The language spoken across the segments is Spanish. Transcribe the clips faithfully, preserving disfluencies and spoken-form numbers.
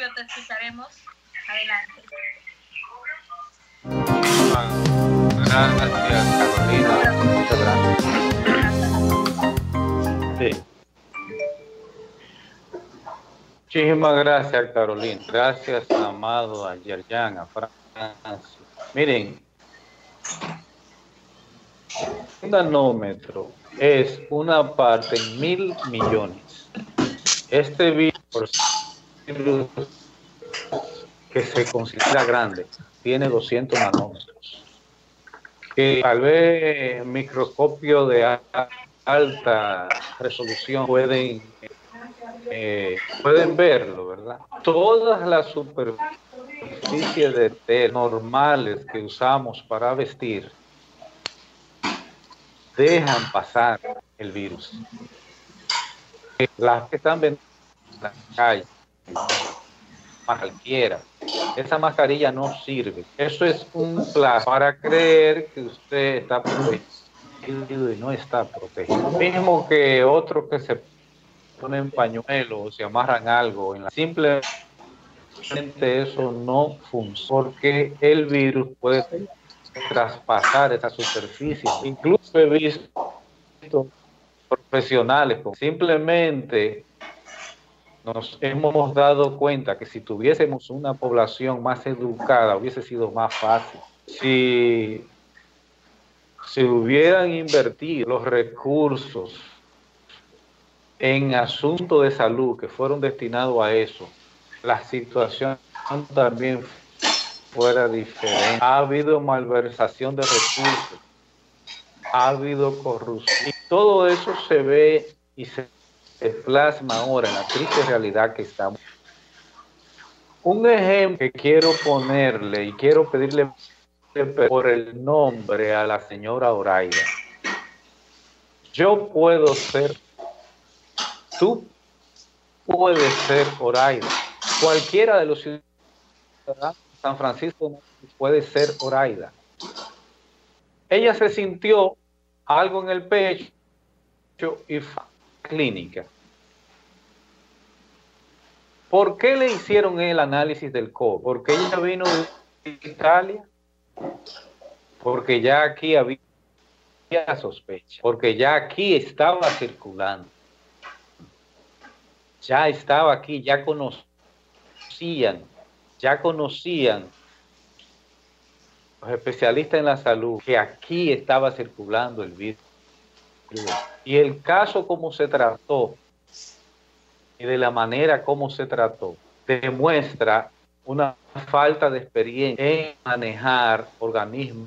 pero te escucharemos. Adelante. Gracias, Carolina. Muchas gracias. Sí. Muchísimas gracias, Carolina. Gracias, amado, a Yerjan, a Francis. Miren, un nanómetro es una parte en mil millones. Este virus que se considera grande tiene doscientos nanómetros. Que tal vez microscopio de a- alta resolución pueden, eh, pueden verlo, ¿verdad? Todas las superficies de tela normales que usamos para vestir dejan pasar el virus. Las que están vendiendo en la calle, cualquiera, esa mascarilla no sirve. Eso es un plan para creer que usted está protegido y no está protegido. Mismo que otros que se ponen pañuelos o se amarran algo, en la simplemente eso no funciona, porque el virus puede traspasar esa superficie. Incluso he visto profesionales con simplemente nos hemos dado cuenta que si tuviésemos una población más educada hubiese sido más fácil. Si se hubieran invertido los recursos en asuntos de salud que fueron destinados a eso, la situación también fuera diferente. Ha habido malversación de recursos, ha habido corrupción, y todo eso se ve y se se plasma ahora en la triste realidad que estamos. Un ejemplo que quiero ponerle y quiero pedirle por el nombre a la señora Oraida. Yo puedo ser, tú puedes ser Oraida. Cualquiera de los ciudadanos de San Francisco puede ser Oraida. Ella se sintió algo en el pecho y fue a la clínica. ¿Por qué le hicieron el análisis del COVID? Porque ella vino de Italia, porque ya aquí había sospecha, porque ya aquí estaba circulando, ya estaba aquí, ya conocían, ya conocían los especialistas en la salud que aquí estaba circulando el virus. Y el caso como se trató y de la manera como se trató, demuestra una falta de experiencia en manejar organismos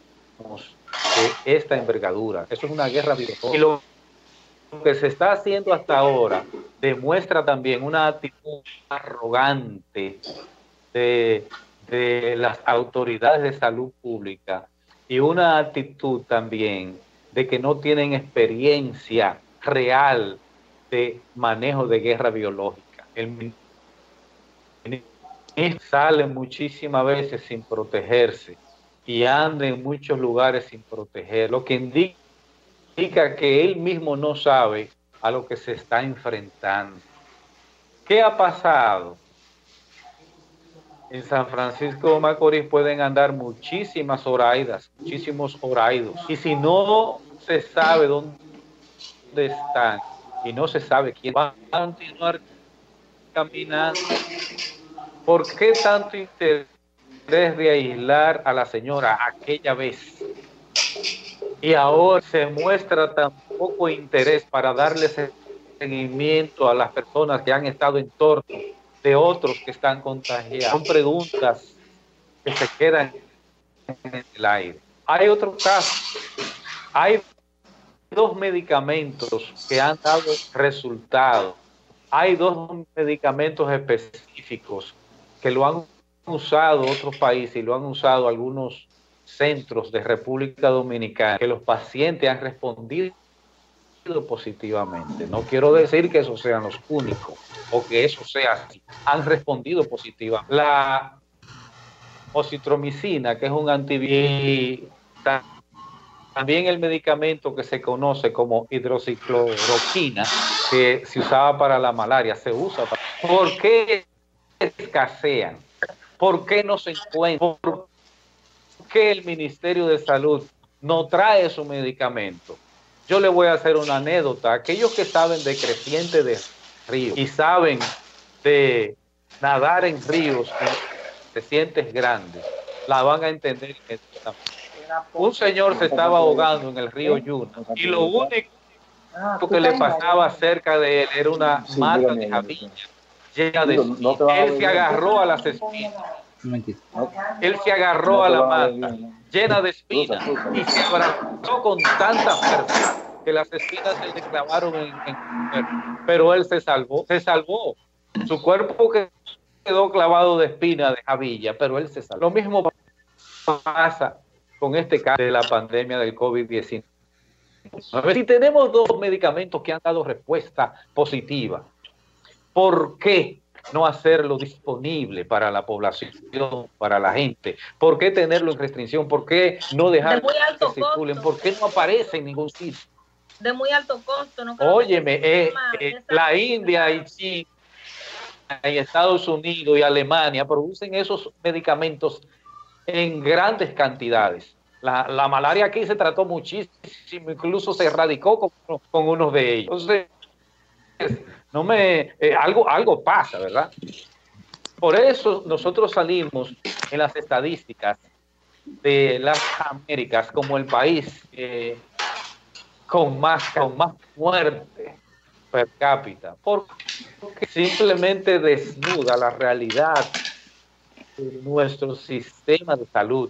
de esta envergadura. Eso es una guerra biológica. Y lo que se está haciendo hasta ahora demuestra también una actitud arrogante de, de las autoridades de salud pública y una actitud también de que no tienen experiencia real de manejo de guerra biológica. El ministro sale muchísimas veces sin protegerse y anda en muchos lugares sin proteger, lo que indica que él mismo no sabe a lo que se está enfrentando. ¿Qué ha pasado? En San Francisco de Macorís pueden andar muchísimas oraidas, muchísimos oraidos, y si no se sabe dónde están y no se sabe quién va a continuar caminando, ¿por qué tanto interés de aislar a la señora aquella vez? Y ahora se muestra tan poco interés para darle seguimiento a las personas que han estado en torno de otros que están contagiados. Son preguntas que se quedan en el aire. Hay otro caso. Hay dos medicamentos que han dado resultados. Hay dos medicamentos específicos que lo han usado otros países y lo han usado algunos centros de República Dominicana, que los pacientes han respondido positivamente. No quiero decir que esos sean los únicos o que eso sea así. Han respondido positivamente. La ocitromicina, que es un antibiótico, también el medicamento que se conoce como hidroxicloroquina, que se usaba para la malaria, se usa para... ¿Por qué escasean? ¿Por qué no se encuentran? ¿Por qué el Ministerio de Salud no trae su medicamento? Yo le voy a hacer una anécdota. Aquellos que saben de creciente de ríos y saben de nadar en ríos y crecientes grandes, la van a entender. Un señor se estaba ahogando en el río Yuna y lo único que le pasaba cerca de él era una mata de javilla llena de espinas. Él se agarró a las espinas. Él se agarró a la mata llena de espinas y se abrazó con tanta fuerza que las espinas se le clavaron en, en su cuerpo. Pero él se salvó, se salvó. Su cuerpo quedó clavado de espina, de javilla, pero él se salvó. Lo mismo pasa con este caso de la pandemia del COVID diecinueve. Si tenemos dos medicamentos que han dado respuesta positiva, ¿por qué no hacerlo disponible para la población, para la gente? ¿Por qué tenerlo en restricción? ¿Por qué no dejar de muy alto que circulen? costo. ¿Por qué no aparece en ningún sitio? De muy alto costo. No creo Óyeme, que eh, eh, la India y China y Estados Unidos y Alemania producen esos medicamentos en grandes cantidades. La, la malaria aquí se trató muchísimo, incluso se erradicó con, con unos de ellos. Entonces, no me, eh, algo, algo pasa, ¿verdad? Por eso nosotros salimos en las estadísticas de las Américas como el país eh, con más, con más muerte per cápita, porque simplemente desnuda la realidad de nuestro sistema de salud,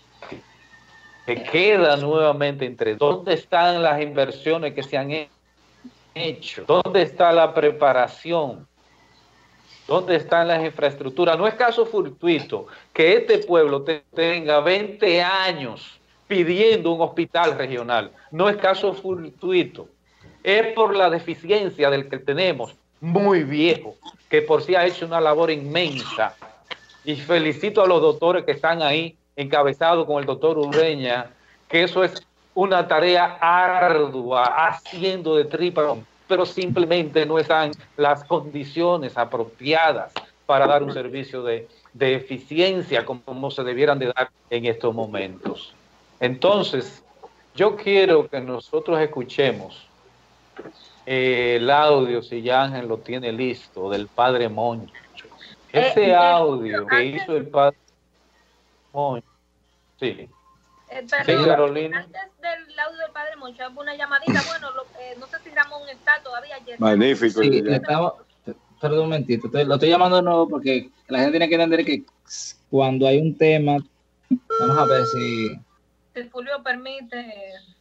que queda nuevamente entre dónde están las inversiones que se han hecho, dónde está la preparación, dónde están las infraestructuras. No es caso fortuito que este pueblo te tenga veinte años pidiendo un hospital regional, no es caso fortuito, es por la deficiencia del que tenemos, muy viejo, que por sí ha hecho una labor inmensa, y felicito a los doctores que están ahí, encabezados con el doctor Ureña, que eso es una tarea ardua, haciendo de tripa, pero simplemente no están las condiciones apropiadas para dar un servicio de, de eficiencia como, como se debieran de dar en estos momentos. Entonces, yo quiero que nosotros escuchemos eh, el audio, si ya Ángel lo tiene listo, del padre Moncho. Ese eh, audio eh, que antes, hizo el padre Moncho. Sí. Eh, perdón, sí, Carolina. Antes del audio del padre Moncho, hubo una llamadita. Bueno, lo, eh, no sé si Ramón está todavía ayer. Magnífico. Sí, estamos, perdón un momentito. Estoy, lo estoy llamando de nuevo porque la gente tiene que entender que cuando hay un tema, vamos a ver si. Si Fulvio permite.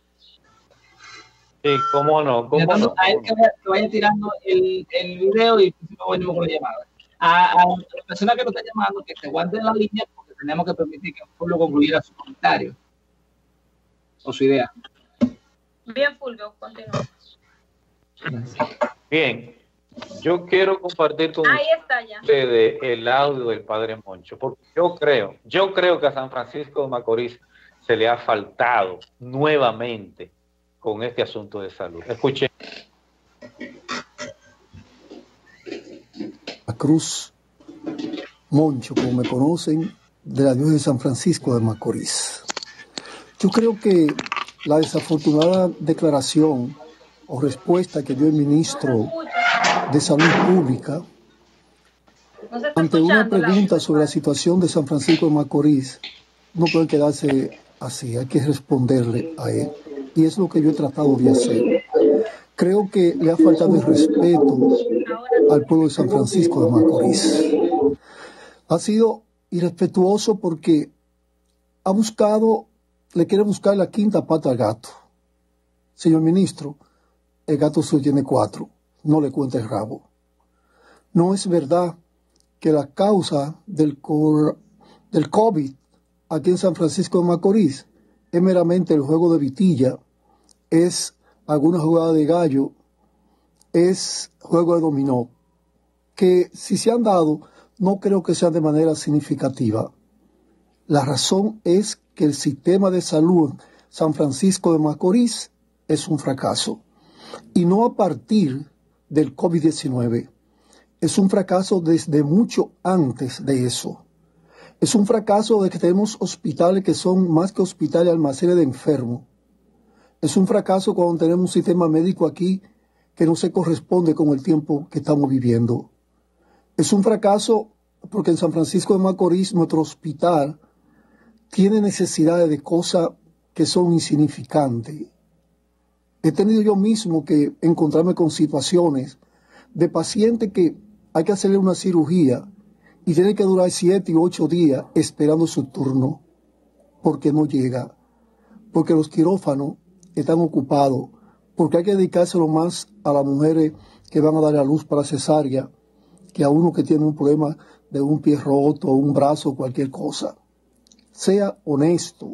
Sí, cómo no. ¿Cómo no? no? A él que vaya tirando el, el video y luego venimos con la llamada. A, a la persona que nos está llamando, que se aguante en la línea porque tenemos que permitir que Fulvio concluyera su comentario o su idea. Bien, Fulvio, continúa. Bien, yo quiero compartir con Ahí está ya. ustedes el audio del padre Moncho, porque yo creo, yo creo que a San Francisco de Macorís se le ha faltado nuevamente con este asunto de salud. Escuchen. Cruz Moncho, como me conocen, de la diócesis de San Francisco de Macorís. Yo creo que la desafortunada declaración o respuesta que dio el ministro de Salud Pública ante una pregunta sobre la situación de San Francisco de Macorís no puede quedarse así, hay que responderle a él. Y es lo que yo he tratado de hacer. Creo que le ha faltado el respeto al pueblo de San Francisco de Macorís. Ha sido irrespetuoso porque ha buscado, le quiere buscar la quinta pata al gato. Señor ministro, el gato solo tiene cuatro, no le cuenta el rabo. No es verdad que la causa del, del COVID aquí en San Francisco de Macorís es meramente el juego de vitilla, es alguna jugada de gallo, es juego de dominó, que si se han dado, no creo que sean de manera significativa. La razón es que el sistema de salud en San Francisco de Macorís es un fracaso. Y no a partir del COVID diecinueve. Es un fracaso desde mucho antes de eso. Es un fracaso de que tenemos hospitales que son más que hospitales, almacenes de enfermos. Es un fracaso cuando tenemos un sistema médico aquí que no se corresponde con el tiempo que estamos viviendo. Es un fracaso porque en San Francisco de Macorís, nuestro hospital tiene necesidades de cosas que son insignificantes. He tenido yo mismo que encontrarme con situaciones de pacientes que hay que hacerle una cirugía y tiene que durar siete u ocho días esperando su turno porque no llega, porque los quirófanos están ocupados, porque hay que dedicárselo más a las mujeres que van a dar a luz para cesárea que a uno que tiene un problema de un pie roto, un brazo, cualquier cosa. Sea honesto,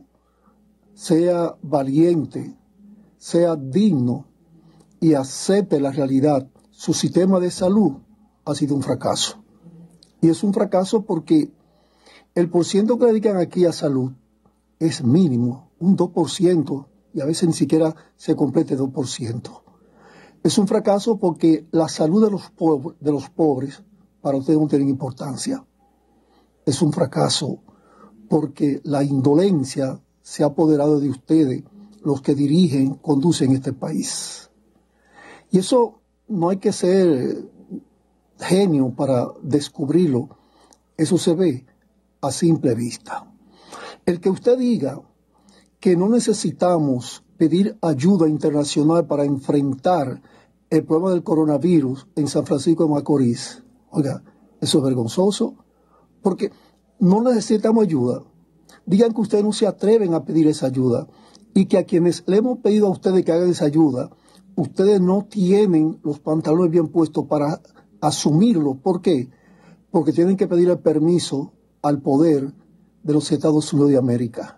sea valiente, sea digno y acepte la realidad. Su sistema de salud ha sido un fracaso. Y es un fracaso porque el porciento que dedican aquí a salud es mínimo, un dos por ciento, y a veces ni siquiera se complete dos por ciento. Es un fracaso porque la salud de los, pobres, de los pobres para ustedes no tiene importancia. Es un fracaso porque la indolencia se ha apoderado de ustedes, los que dirigen, conducen este país. Y eso no hay que ser genio para descubrirlo. Eso se ve a simple vista. El que usted diga que no necesitamos pedir ayuda internacional para enfrentar el problema del coronavirus en San Francisco de Macorís, oiga, eso es vergonzoso, porque no necesitamos ayuda. Digan que ustedes no se atreven a pedir esa ayuda y que a quienes le hemos pedido a ustedes que hagan esa ayuda, ustedes no tienen los pantalones bien puestos para asumirlo. ¿Por qué? Porque tienen que pedir el permiso al poder de los Estados Unidos de América.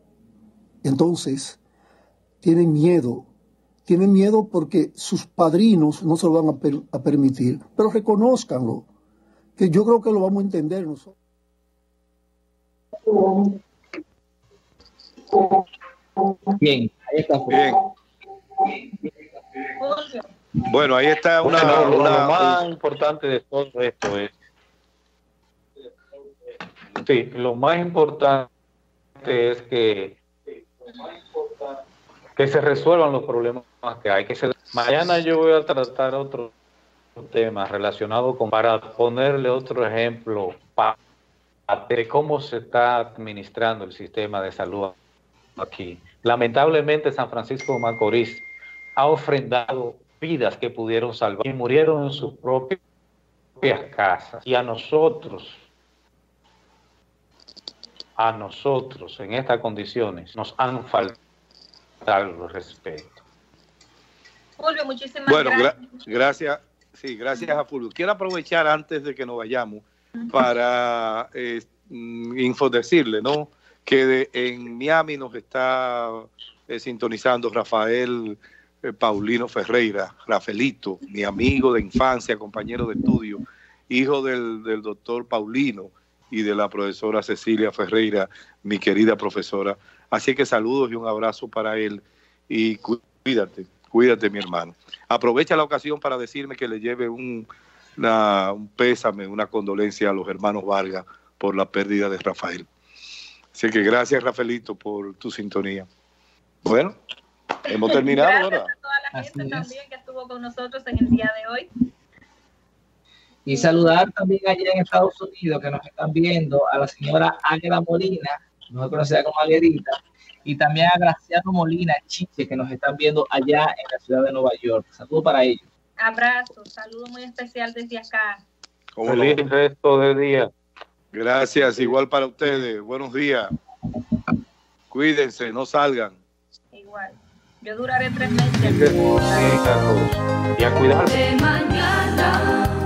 Entonces, tienen miedo. Tienen miedo porque sus padrinos no se lo van a, per a permitir. Pero reconózcanlo, que yo creo que lo vamos a entender nosotros. Bien, ahí está. Bien. Bueno, ahí está una... Bueno, lo, una, lo más importante de todo esto es... Sí, lo más importante es que, que se resuelvan los problemas que hay. Que se, mañana yo voy a tratar otro tema relacionado con... Para ponerle otro ejemplo para, de cómo se está administrando el sistema de salud aquí. Lamentablemente San Francisco de Macorís ha ofrendado vidas que pudieron salvar y murieron en sus propias casas. Y a nosotros, a nosotros en estas condiciones nos han faltado el respeto. Julio, muchísimas bueno, gracias. Gra gracias, sí, gracias a Fulvio. Quiero aprovechar antes de que nos vayamos para eh, infodecirle, ¿no? Que de, en Miami nos está eh, sintonizando Rafael eh, Paulino Ferreira, Rafaelito, mi amigo de infancia, compañero de estudio, hijo del, del doctor Paulino y de la profesora Cecilia Ferreira, mi querida profesora. Así que saludos y un abrazo para él y cuídate, cuídate mi hermano. Aprovecha la ocasión para decirme que le lleve un, una, un pésame, una condolencia a los hermanos Vargas por la pérdida de Rafael. Así que gracias, Rafaelito, por tu sintonía. Bueno, hemos terminado, gracias ¿verdad? a toda la gente también que estuvo con nosotros en el día de hoy. Y saludar también allá en Estados Unidos, que nos están viendo, a la señora Águeda Molina, mejor conocida como Aguedita, y también a Graciano Molina Chiche, que nos están viendo allá en la ciudad de Nueva York. Saludos para ellos. Abrazo, saludo muy especial desde acá. Feliz no? resto de día. Gracias, igual para ustedes. Buenos días. Cuídense, no salgan. Igual. Yo duraré tres meses. Y a cuidarse.